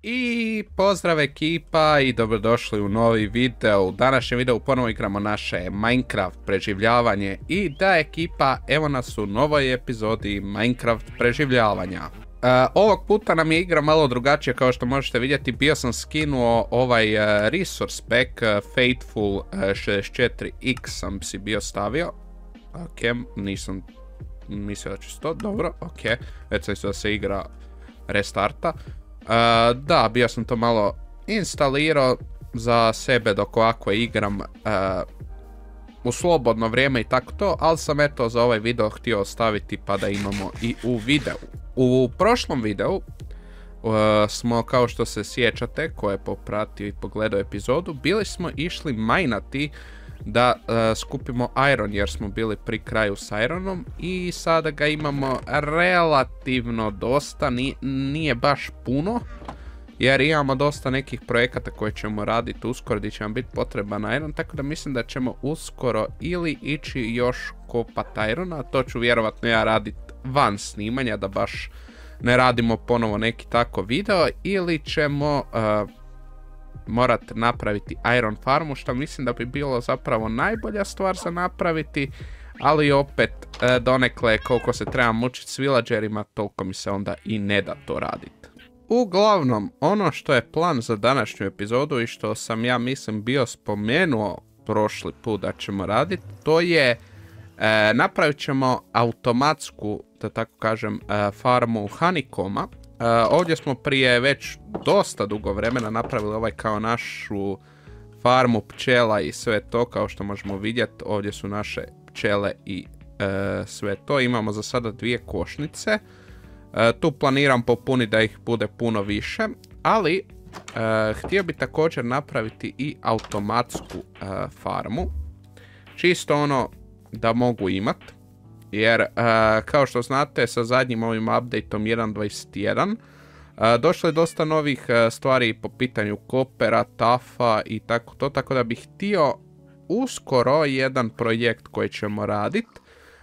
I pozdrav ekipa i dobrodošli u novi video. U današnjem videu ponovo igramo naše Minecraft preživljavanje. I da ekipa, evo nas u novoj epizodi Minecraft preživljavanja. Ovog puta nam je igra malo drugačija, kao što možete vidjeti. Bio sam skinuo ovaj resource pack, Faithful 64X sam si bio stavio. Ok, nisam mislio da će to, dobro, ok. Već sam da se igra restarta. Da, bio sam to malo instalirao za sebe dok ovako igram u slobodno vrijeme i tako to, ali sam eto za ovaj video htio ostaviti pa da imamo i u videu. U prošlom videu smo, kao što se sjećate, ko je popratio i pogledao epizodu, bili smo išli majnati da skupimo iron jer smo bili pri kraju s ironom i sada ga imamo relativno dosta, nije baš puno jer imamo dosta nekih projekata koje ćemo raditi uskoro gdje će nam biti potreban iron, tako da mislim da ćemo uskoro ili ići još kopat irona, to ću vjerovatno ja raditi van snimanja da baš ne radimo ponovo neki tako video, ili ćemo morat napraviti iron farmu, što mislim da bi bilo zapravo najbolja stvar za napraviti, ali opet donekle koliko se treba mučiti s villagerima, toliko mi se onda i ne da to raditi. Uglavnom, ono što je plan za današnju epizodu i što sam ja mislim bio spomenuo prošli put da ćemo raditi, to je napravit ćemo automatsku, da tako kažem, farmu honeycomba. Ovdje smo prije već dosta dugo vremena napravili ovaj kao našu farmu pčela i sve to, kao što možemo vidjeti. Ovdje su naše pčele i sve to. Imamo za sada 2 košnice. Tu planiram popuniti da ih bude puno više, ali htio bi također napraviti i automatsku farmu. Čisto ono da mogu imat. Jer, kao što znate, sa zadnjim ovim updateom 1.21 došlo je dosta novih stvari po pitanju kopera, tafa i tako to, tako da bih htio uskoro jedan projekt koji ćemo raditi.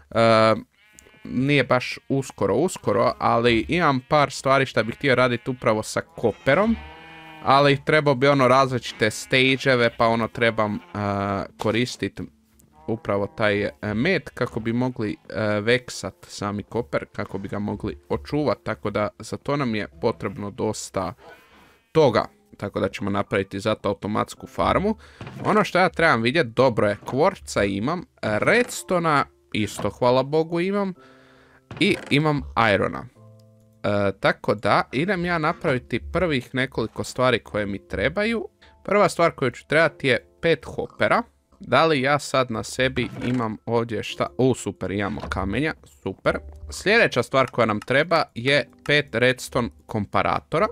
Nije baš uskoro, ali imam par stvari što bih htio raditi upravo sa koperom, ali trebao bi ono različite stageeve, pa ono trebam koristiti upravo taj med kako bi mogli veksat sami koper, kako bi ga mogli očuvati, tako da za to nam je potrebno dosta toga, tako da ćemo napraviti zato automatsku farmu. Ono što ja trebam vidjeti, dobro je, kvorca imam, redstona isto hvala Bogu imam i imam irona. Tako da idem ja napraviti prvih nekoliko stvari koje mi trebaju. Prva stvar koju ću trebati je 5 hopera. Da li ja sad na sebi imam ovdje šta? Super, imamo kamenja, super. Sljedeća stvar koja nam treba je 5 redstone komparatora.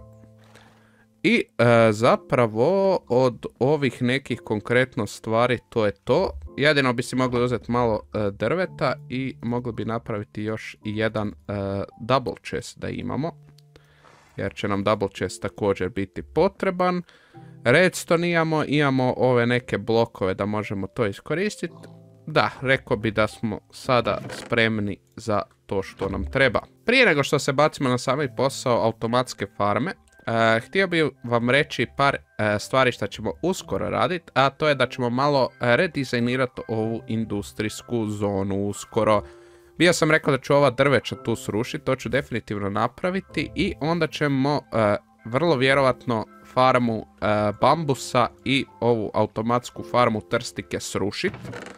I zapravo od ovih nekih konkretno stvari to je to. Jedino bi si mogli uzeti malo drveta i mogli bi napraviti još i jedan double chest da imamo. Jer će nam double chest također biti potreban. Redstone imamo ove neke blokove da možemo to iskoristiti. Da, rekao bi da smo sada spremni za to što nam treba. Prije nego što se bacimo na sami posao automatske farme, htio bih vam reći par stvari što ćemo uskoro raditi, a to je da ćemo malo redizajnirati ovu industrijsku zonu uskoro. Bio sam rekao da ću ova drveća tu srušiti, to ću definitivno napraviti i onda ćemo vrlo vjerovatno farmu bambusa i ovu automatsku farmu trstike srušiti.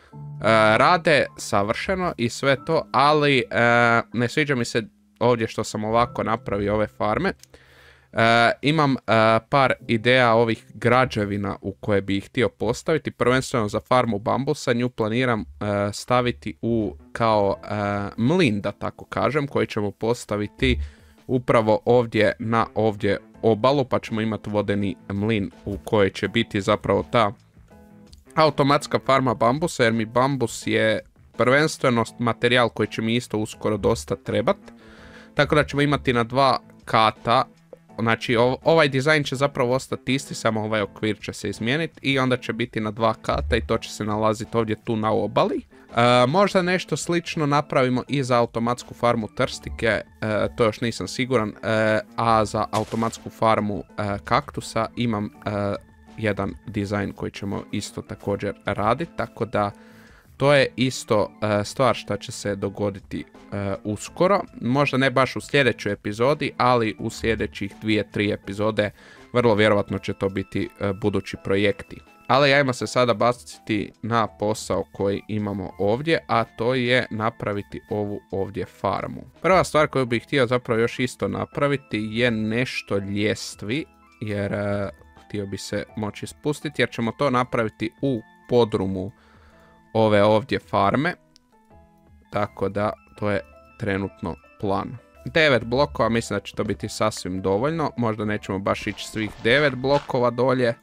Rade savršeno i sve to, ali ne sviđa mi se ovdje što sam ovako napravio ove farme. Imam par ideja ovih građevina u koje bi ih htio postaviti, prvenstveno za farmu bambusa. Nju planiram staviti u kao mlin, da tako kažem, koji ćemo postaviti upravo ovdje na ovdje obalu, pa ćemo imati vodeni mlin u kojoj će biti zapravo ta automatska farma bambusa, jer mi bambus je prvenstveno materijal koji će mi isto uskoro dosta trebat, tako da ćemo imati na 2 kata znači ovaj dizajn će zapravo ostati isti, samo ovaj okvir će se izmijeniti i onda će biti na 2 kata i to će se nalaziti ovdje tu na obali. Možda nešto slično napravimo i za automatsku farmu trstike, to još nisam siguran, a za automatsku farmu kaktusa imam jedan dizajn koji ćemo isto također raditi, tako da to je isto stvar što će se dogoditi uskoro. Možda ne baš u sljedećoj epizodi, ali u sljedećih 2-3 epizode vrlo vjerojatno će to biti budući projekti. Ali ajmo se sada baciti na posao koji imamo ovdje, a to je napraviti ovu ovdje farmu. Prva stvar koju bih htio zapravo još isto napraviti je nešto ljestvi, jer htio bi se moći spustiti, jer ćemo to napraviti u podrumu ove ovdje farme, tako da to je trenutno plan. 9 blokova, mislim da će to biti sasvim dovoljno, možda nećemo baš ići svih 9 blokova dolje,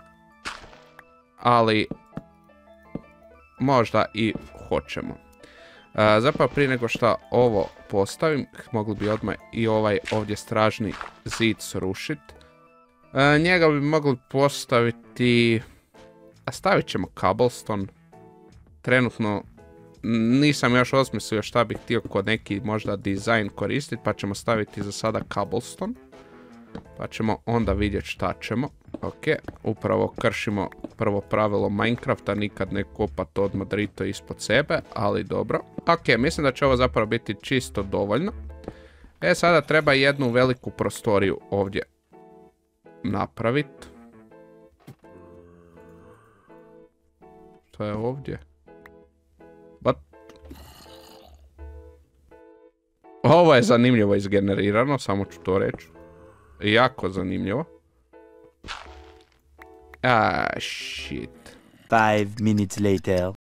ali možda i hoćemo. Zapravo prije nego što ovo postavim, mogli bi odmah i ovaj ovdje stražni zid srušiti. Njega bi mogli postaviti, a stavit ćemo cobblestone. Trenutno nisam još osmislio šta bih htio kod neki možda dizajn koristiti, pa ćemo staviti za sada cobblestone. Pa ćemo onda vidjeti šta ćemo. Ok, upravo kršimo prvo pravilo Minecrafta, nikad ne kopat odmah drito ispod sebe, ali dobro. Ok, mislim da će ovo zapravo biti čisto dovoljno. Sada treba jednu veliku prostoriju ovdje napraviti. Što je ovdje? What? Ovo je zanimljivo izgenerirano, samo ću to reći. Jako zanimljivo. Shit. 5 minutes later.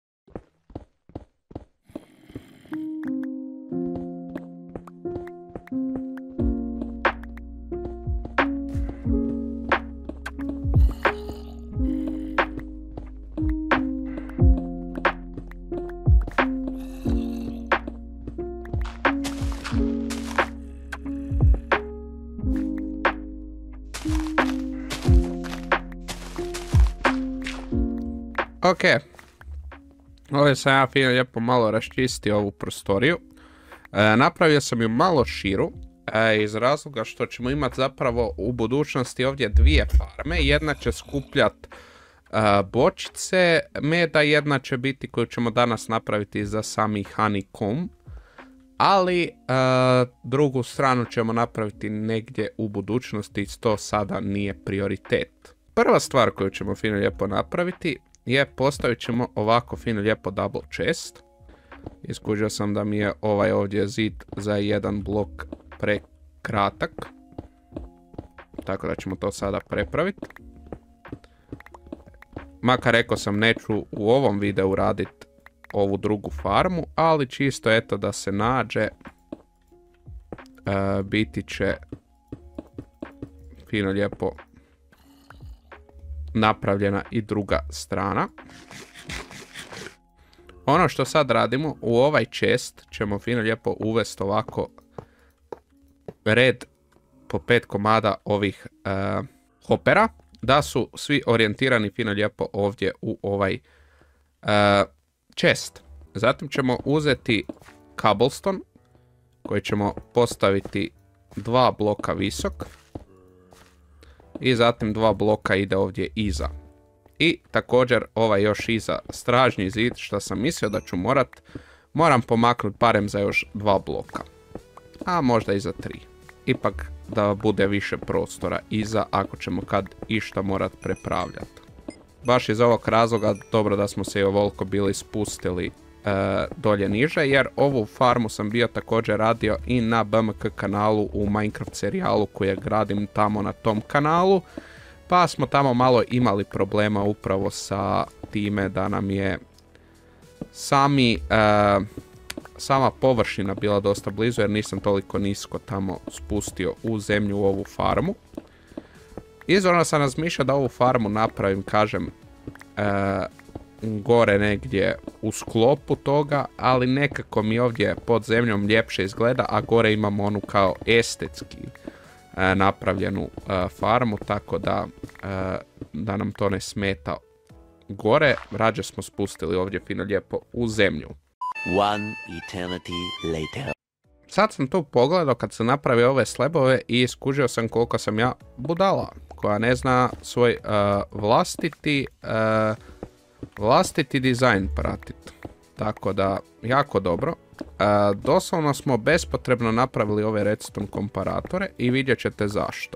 Ok, ovdje sam ja fino lijepo malo raščistio ovu prostoriju. Napravio sam ju malo širu, iz razloga što ćemo imati zapravo u budućnosti ovdje 2 farme. Jedna će skupljati bočice meda, jedna će biti koju ćemo danas napraviti za sami honeycomb. Ali drugu stranu ćemo napraviti negdje u budućnosti, to sada nije prioritet. Prva stvar koju ćemo fino lijepo napraviti je postavit ćemo ovako fino lijepo double chest. Iskužio sam da mi je ovaj ovdje zid za jedan blok prekratak, tako da ćemo to sada prepraviti. Makar rekao sam neću u ovom videu raditi ovu drugu farmu, ali čisto eto da se nađe, biti će fino lijepo napravljena i druga strana. Ono što sad radimo, u ovaj chest ćemo fino lijepo uvesti ovako red po 5 komada ovih hopera, da su svi orijentirani fino lijepo ovdje u ovaj chest. Zatim ćemo uzeti cobblestone koji ćemo postaviti 2 bloka visok. I zatim 2 bloka ide ovdje iza. I također ovaj još iza stražnji zid, što sam mislio da ću moram pomaknuti barem za još 2 bloka. A možda i za 3. Ipak da bude više prostora iza ako ćemo kad išta morat prepravljati. Baš iz ovog razloga dobro da smo se i ovoliko bili spustili dolje niže, jer ovu farmu sam bio također radio i na BMK kanalu u Minecraft serijalu koje gradim tamo na tom kanalu, pa smo tamo malo imali problema upravo sa time da nam je sama površina bila dosta blizu, jer nisam toliko nisko tamo spustio u zemlju u ovu farmu. Izvorno sam razmišljao da ovu farmu napravim, kažem, gore negdje u sklopu toga, ali nekako mi ovdje pod zemljom ljepše izgleda, a gore imamo onu kao estetski napravljenu farmu, tako da nam to ne smeta gore. Rađe smo spustili ovdje fino lijepo u zemlju. One eternity later. Sad sam tu pogledao kad sam napravio ove slabove i skužio sam koliko sam ja budala, koja ne zna svoj vlastiti dizajn pratiti. Tako da, jako dobro. Doslovno smo bespotrebno napravili ove redstone komparatore i vidjet ćete zašto.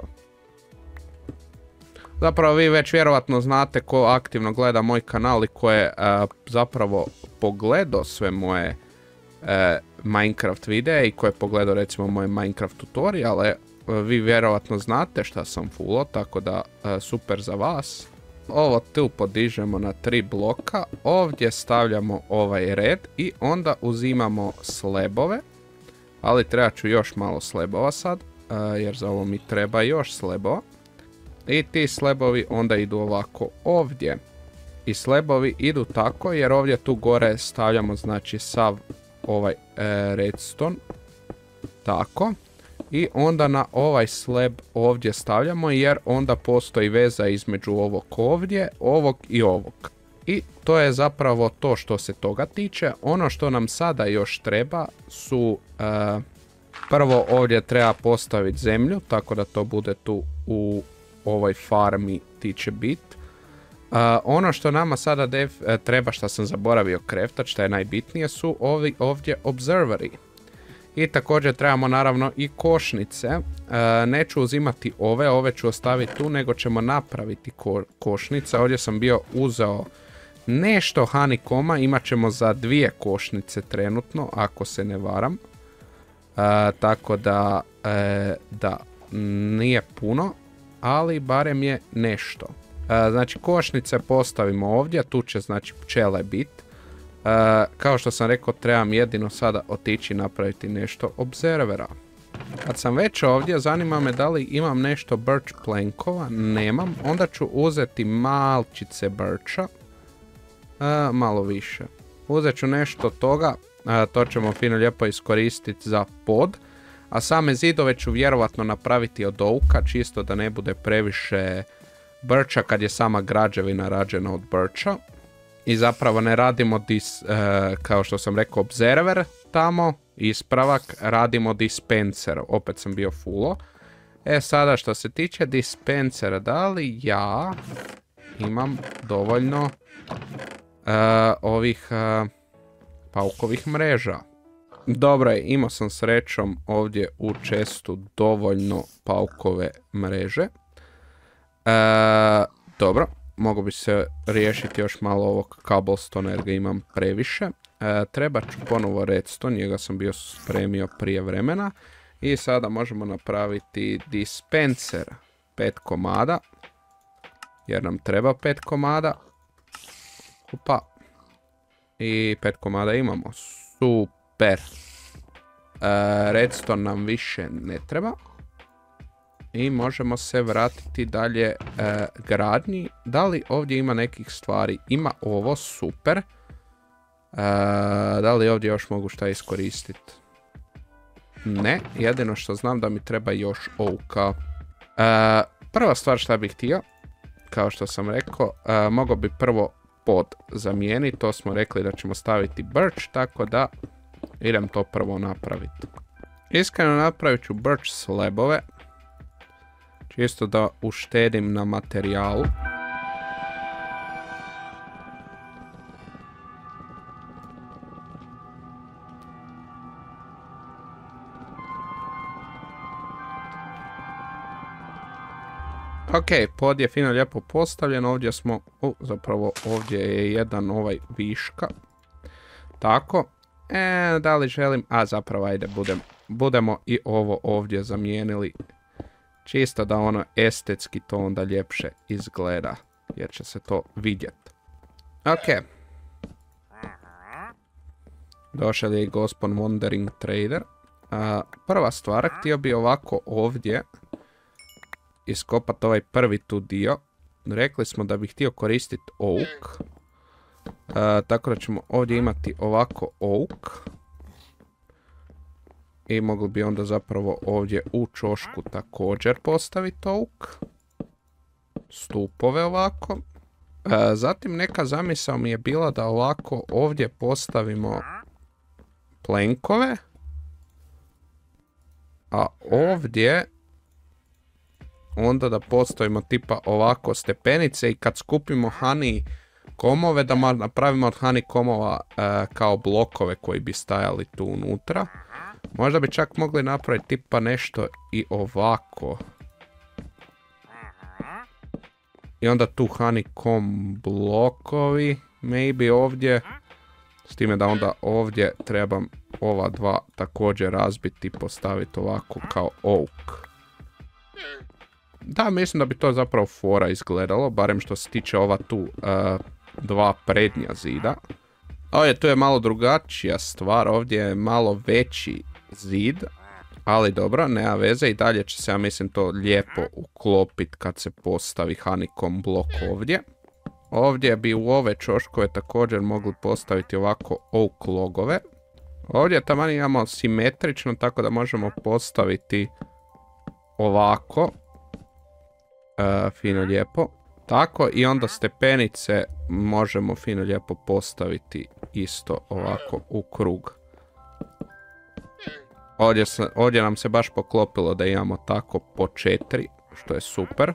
Zapravo vi već vjerovatno znate ko aktivno gleda moj kanal i ko je zapravo pogledao sve moje Minecraft videe i ko je pogledao recimo moje Minecraft tutoriale, vi vjerovatno znate šta sam fullo, tako da super za vas. Ovo tu podižemo na 3 bloka, ovdje stavljamo ovaj red i onda uzimamo slabove, ali treba ću još malo slabova sad, jer za ovo mi treba još slabova. I ti slabovi onda idu ovako ovdje. I slabovi idu tako jer ovdje tu gore stavljamo znači sav ovaj redstone. Tako. I onda na ovaj slab ovdje stavljamo jer onda postoji veza između ovog ovdje, ovog i ovog. I to je zapravo to što se toga tiče. Ono što nam sada još treba su... prvo ovdje treba postaviti zemlju, tako da to bude tu u ovoj farmi tiče bit. Ono što nama sada treba, što sam zaboravio kreftati, što je najbitnije, su ovi ovdje observeri. I također trebamo naravno i košnice. Neću uzimati ove ću ostaviti tu, nego ćemo napraviti košnice. Ovdje sam bio uzeo nešto honeycomba, imat ćemo za 2 košnice trenutno, ako se ne varam. Tako da, nije puno, ali barem je nešto. Znači košnice postavimo ovdje, tu će znači pčele biti. Kao što sam rekao, trebam jedino sada otići napraviti nešto observera. Kad sam već ovdje, zanima me da li imam nešto birch plankova, nemam. Onda ću uzeti malčice bircha, malo više. Uzet ću nešto toga, to ćemo fino lijepo iskoristiti za pod. A same zidove ću vjerovatno napraviti od ouka, čisto da ne bude previše bircha kad je sama građevina rađena od bircha. I zapravo ne radimo kao što sam rekao observer tamo, ispravak, radimo dispenser, opet sam bio fullo. Sada što se tiče dispensera, da li ja imam dovoljno ovih paukovih mreža? Dobro je, imao sam srećom ovdje u chestu dovoljno paukove mreže. Dobro. Mogu bi se riješiti još malo ovog cobblestone jer ga imam previše. Treba ću ponovo redstone, njega sam bio spremio prije vremena. I sada možemo napraviti dispenser 5 komada. Jer nam treba 5 komada. Opa. I 5 komada imamo. Super. Redstone nam više ne treba. I možemo se vratiti dalje gradnji. Da li ovdje ima nekih stvari? Ima ovo, super. Da li ovdje još mogu šta iskoristiti? Ne, jedino što znam da mi treba još ouka. Prva stvar šta bih htio, kao što sam rekao, mogao bi prvo pod zamijeniti. To smo rekli da ćemo staviti birch, tako da idem to prvo napraviti. Iskreno napravit ću birch slabove. Čisto da uštedim na materijalu. Ok, pod je fino lijepo postavljen. Ovdje smo, zapravo ovdje je jedan ovaj viška. Tako. Da li želim, zapravo ajde budemo i ovo ovdje zamijenili. Čisto da ono estetski to onda ljepše izgleda, jer će se to vidjeti. Ok. Došao je i gospon Wandering Trader. Prva stvar, htio bi ovako ovdje iskopati ovaj prvi tu dio. Rekli smo da bih htio koristiti oak. Tako da ćemo ovdje imati ovako oak. I mogli bi onda zapravo ovdje u čošku također postaviti oak. Stupove ovako. Zatim neka zamisao mi je bila da ovako ovdje postavimo plenkove. A ovdje onda da postavimo tipa ovako stepenice i kad skupimo honeycombove da napravimo od honeycombova kao blokove koji bi stajali tu unutra. Možda bi čak mogli napraviti tipa nešto i ovako. I onda tu honeycomb blokovi, maybe ovdje. S time da onda ovdje trebam ova dva također razbiti i postaviti ovako kao oak. Da, mislim da bi to zapravo fora izgledalo, barem što se tiče ova tu dva prednja zida. Ovdje tu je malo drugačija stvar, ovdje je malo veći zid. Ali dobro, nema veze i dalje će se, ja mislim, to lijepo uklopiti kad se postavi honeycomb blok ovdje. Ovdje bi u ove čoškove također mogli postaviti ovako oak logove. Ovdje taman imamo simetrično, tako da možemo postaviti ovako. Fino lijepo. Tako i onda stepenice možemo fino lijepo postaviti isto ovako u krug. Ovdje nam se baš poklopilo da imamo tako po 4, što je super.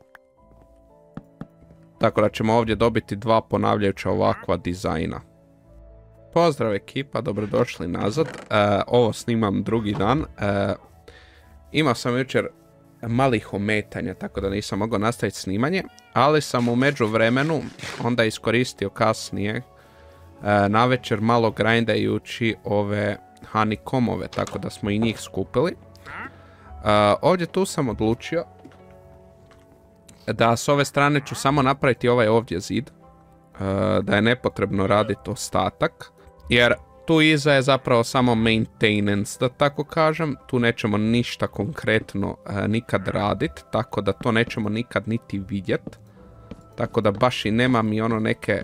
Tako da ćemo ovdje dobiti dva ponavljajuća ovakva dizajna. Pozdrav ekipa, dobrodošli nazad. Ovo snimam drugi dan. Imao sam jučer malih ometanja, tako da nisam mogao nastaviti snimanje. Ali sam u međuvremenu onda iskoristio kasnije navečer malo grindajući ove honeycombove, tako da smo i njih skupili. Ovdje tu sam odlučio da s ove strane ću samo napraviti ovaj ovdje zid. Da je nepotrebno raditi ostatak. Jer tu iza je zapravo samo maintenance, da tako kažem. Tu nećemo ništa konkretno nikad raditi, tako da to nećemo nikad niti vidjeti. Tako da baš i nema mi ono neke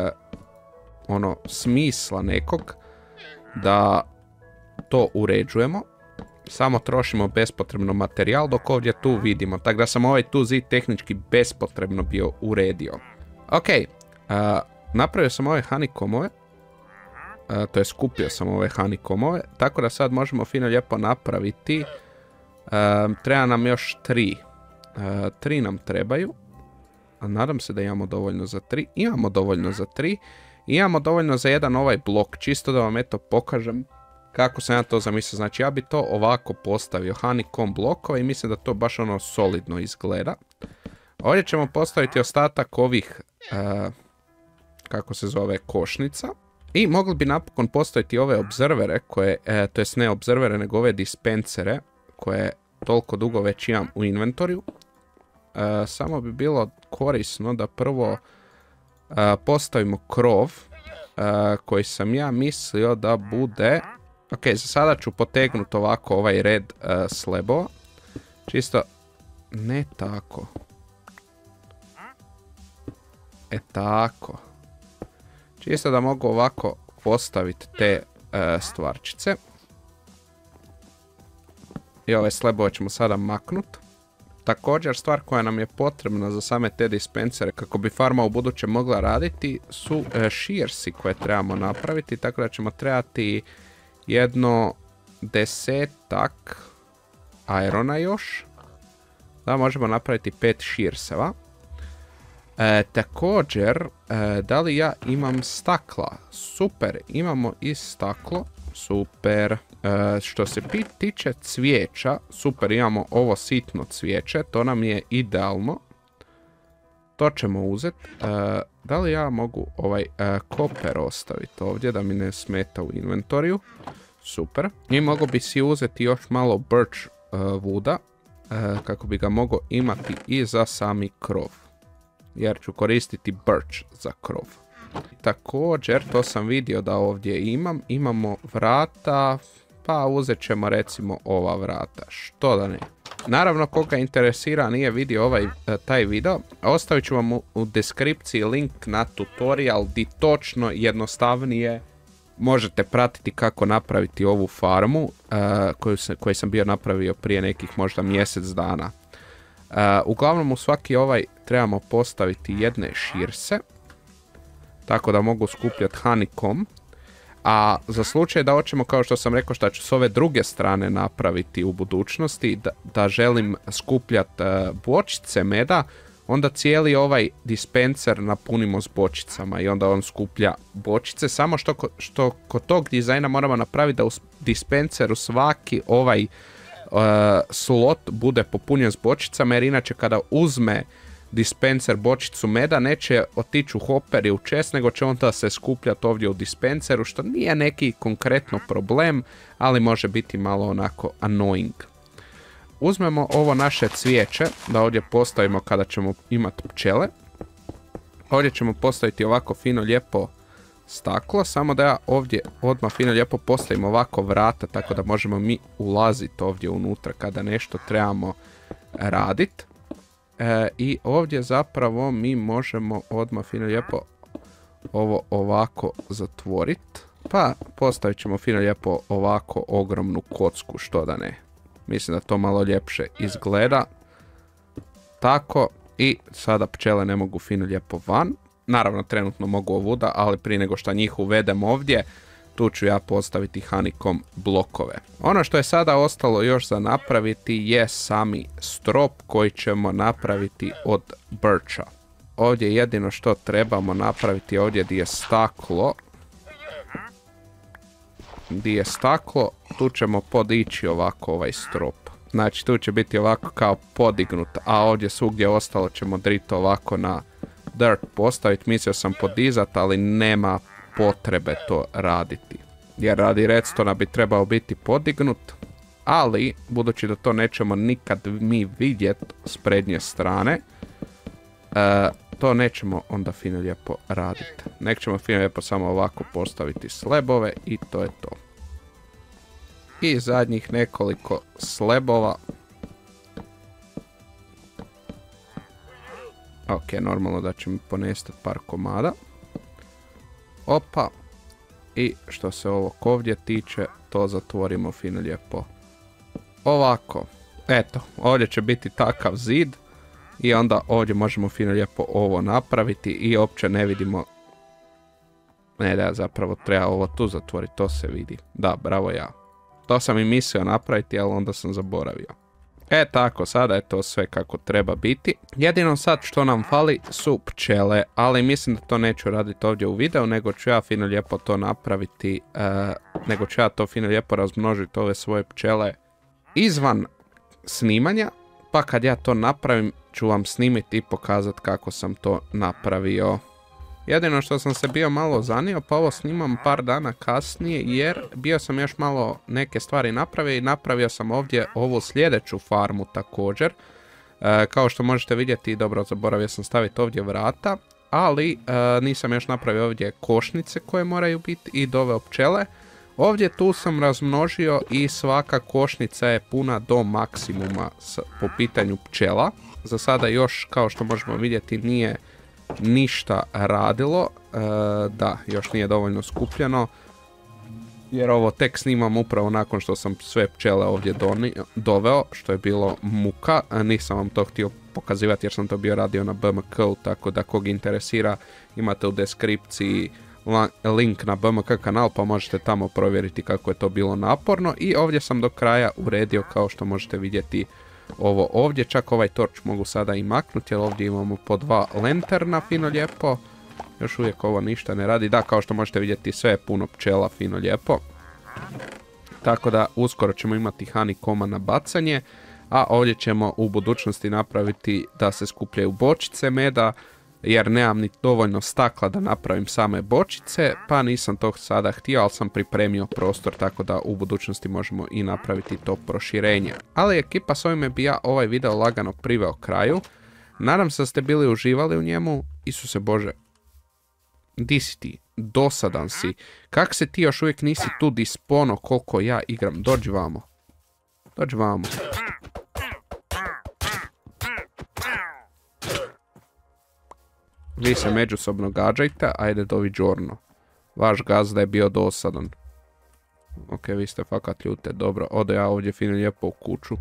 smisla nekog da to uređujemo. Samo trošimo bespotrebno materijal dok ovdje tu vidimo. Tako da sam ovaj tu zid tehnički bespotrebno bio uredio. Ok, napravio sam ove honeycombove. To je skupio sam ove honeycombove. Tako da sad možemo fino lijepo napraviti. Treba nam još 3. 3 nam trebaju. A nadam se da imamo dovoljno za 3. Imamo dovoljno za 3. Imamo dovoljno za jedan ovaj blok. Čisto da vam eto pokažem kako sam ja to zamislio. Znači ja bi to ovako postavio. Honeycomb blokova i mislim da to baš ono solidno izgleda. Ovdje ćemo postaviti ostatak ovih kako se zove košnica. I mogli bi napokon postaviti ove obzervere koje, to jest ne obzervere nego ove dispensere koje toliko dugo već imam u inventoriju. Samo bi bilo korisno da prvo postavimo krov koji sam ja mislio da bude. Ok, za sada ću potegnuti ovako ovaj red slabova. Čisto ne tako. Tako. Čisto da mogu ovako postaviti te stvarčice. I ove slabove ćemo sada maknuti. Također stvar koja nam je potrebna za same te dispensere kako bi farma u buduće mogla raditi su shearsi koje trebamo napraviti. Tako da ćemo trebati jedno 10 irona još. Da možemo napraviti 5 shearseva. Također, da li ja imam stakla? Super, imamo i staklo. Super. Što se tiče cvijeća, super, imamo ovo sitno cvijeće, to nam je idealno. To ćemo uzeti. Da li ja mogu ovaj koper ostaviti ovdje da mi ne smeta u inventoriju? Super. I mogu bi si uzeti još malo birch wooda kako bi ga mogao imati i za sami krov. Jer ću koristiti birch za krov. Također, to sam vidio da ovdje imamo vrata, pa uzet ćemo recimo ova vrata, što da ne. Naravno, koga interesira nije vidio taj video, ostavit ću vam u deskripciji link na tutorial di točno jednostavnije možete pratiti kako napraviti ovu farmu koju sam bio napravio prije nekih možda mjesec dana. Uglavnom u svaki ovaj trebamo postaviti jedne širse, tako da mogu skupljati honeycomb. A za slučaj da hoćemo, kao što sam rekao, što ću s ove druge strane napraviti u budućnosti, da želim skupljati bočice meda, onda cijeli ovaj dispenser napunimo s bočicama i onda on skuplja bočice. Samo što kod tog dizajna moramo napraviti da u dispenseru svaki ovaj slot bude popunjen s bočicama, jer inače kada uzme dispenser bočicu meda neće otići u hopper i u chest, nego će onda se skupljati ovdje u dispenseru, što nije neki konkretno problem, ali može biti malo onako annoying. Uzmemo ovo naše cvijeće da ovdje postavimo kada ćemo imati pčele. Ovdje ćemo postaviti ovako fino lijepo staklo, samo da ja ovdje odmah fino lijepo postavim ovako vrata, tako da možemo mi ulaziti ovdje unutra kada nešto trebamo raditi. I ovdje zapravo mi možemo odmah fino lijepo ovo ovako zatvoriti. Pa postavit ćemo fino lijepo ovako ogromnu kocku, što da ne. Mislim da to malo ljepše izgleda. Tako, i sada pčele ne mogu fino lijepo van. Naravno trenutno mogu ovuda, ali prije nego što njih uvedem ovdje, tu ću ja postaviti honeycomb blokove. Ono što je sada ostalo još za napraviti je sami strop koji ćemo napraviti od bircha. Ovdje jedino što trebamo napraviti, ovdje gdje je staklo, tu ćemo podići ovako ovaj strop. Znači tu će biti ovako kao podignut, a ovdje svugdje ostalo ćemo drito ovako na dirt postaviti. Mislio sam podizat, ali nema potrebe to raditi, jer radi redstona bi trebao biti podignut, ali budući da to nećemo nikad mi vidjeti s prednje strane, to nećemo onda fino lijepo raditi. Nek ćemo fino lijepo samo ovako postaviti slabove i to je to. I zadnjih nekoliko slabova. Ok, normalno da će mi ponestati par komada. Opa. I što se ovog ovdje tiče, to zatvorimo fino lijepo ovako. Eto, ovdje će biti takav zid. I onda ovdje možemo fino lijepo ovo napraviti i uopće ne vidimo. Ne, da zapravo treba ovo tu zatvoriti, to se vidi. Da, bravo ja. To sam i mislio napraviti, ali onda sam zaboravio. Tako, sada je to sve kako treba biti. Jedino sad što nam fali su pčele, ali mislim da to neću raditi ovdje u videu, nego ću ja fino lijepo to napraviti, nego ću ja to fino lijepo razmnožiti ove svoje pčele izvan snimanja, pa kad ja to napravim ću vam snimiti i pokazati kako sam to napravio. Jedino što sam se bio malo zanio, pa ovo snimam par dana kasnije, jer bio sam još malo neke stvari napravio i napravio sam ovdje ovu sljedeću farmu također. Kao što možete vidjeti, dobro, zaboravio sam staviti ovdje vrata, ali nisam još napravio ovdje košnice koje moraju biti i doveo pčele. Ovdje tu sam razmnožio i svaka košnica je puna do maksimuma po pitanju pčela. Za sada još, kao što možemo vidjeti, nije ništa radilo, da, još nije dovoljno skupljeno, jer ovo tek snimam upravo nakon što sam sve pčele ovdje doveo, što je bilo muka. Nisam vam to htio pokazivati jer sam to bio radio na BMK-u, tako da kog interesira imate u deskripciji link na BMK kanal, pa možete tamo provjeriti kako je to bilo naporno. I ovdje sam do kraja uredio, kao što možete vidjeti, ovo ovdje. Čak ovaj torč mogu sada i maknuti, jer ovdje imamo po 2 lanterna fino lijepo. Još uvijek ovo ništa ne radi. Da, kao što možete vidjeti, sve je puno pčela fino lijepo. Tako da uskoro ćemo imati honeycomba na bacanje, a ovdje ćemo u budućnosti napraviti da se skupljaju bočice meda, jer nemam ni dovoljno stakla da napravim same bočice, pa nisam to sada htio, ali sam pripremio prostor, tako da u budućnosti možemo i napraviti to proširenje. Ali ekipa, s ovime bi ja ovaj video lagano priveo kraju. Nadam se da ste bili uživali u njemu. Isuse Bože, di si ti? Dosadan si. Kak se ti još uvijek nisi tu dispono koliko ja igram? Dođi vamo. Dođi vamo. Vi se međusobno gađajte, ajde doviđorno. vaš gazda je bio dosadan. Ok, vi ste fakat ljute, dobro, ode ja ovdje fino lijepo u kuću.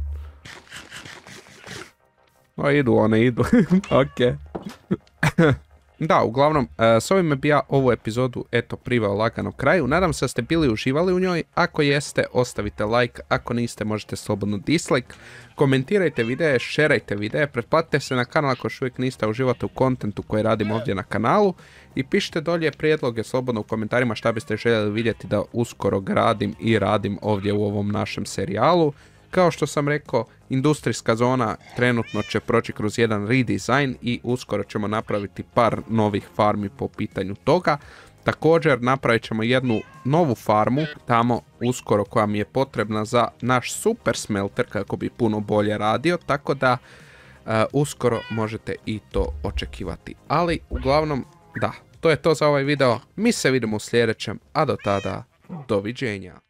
O, idu, one idu, ok. Da, uglavnom, s ovime bi ja ovu epizodu, eto, priveo lagano kraju. Nadam se da ste bili uživali u njoj. Ako jeste, ostavite like. Ako niste, možete slobodno dislike. Komentirajte videe, šerajte videe, pretplatite se na kanal ako još uvijek niste, uživate u kontentu koji radim ovdje na kanalu. I pišite dolje prijedloge slobodno u komentarima šta biste željeli vidjeti da uskoro gradim i radim ovdje u ovom našem serijalu. Kao što sam rekao, industrijska zona trenutno će proći kroz jedan redesign i uskoro ćemo napraviti par novih farmi po pitanju toga. Također napravit ćemo jednu novu farmu tamo uskoro koja mi je potrebna za naš super smelter kako bi puno bolje radio, tako da uskoro možete i to očekivati. Ali uglavnom, da, to je to za ovaj video, mi se vidimo u sljedećem, a do tada, doviđenja.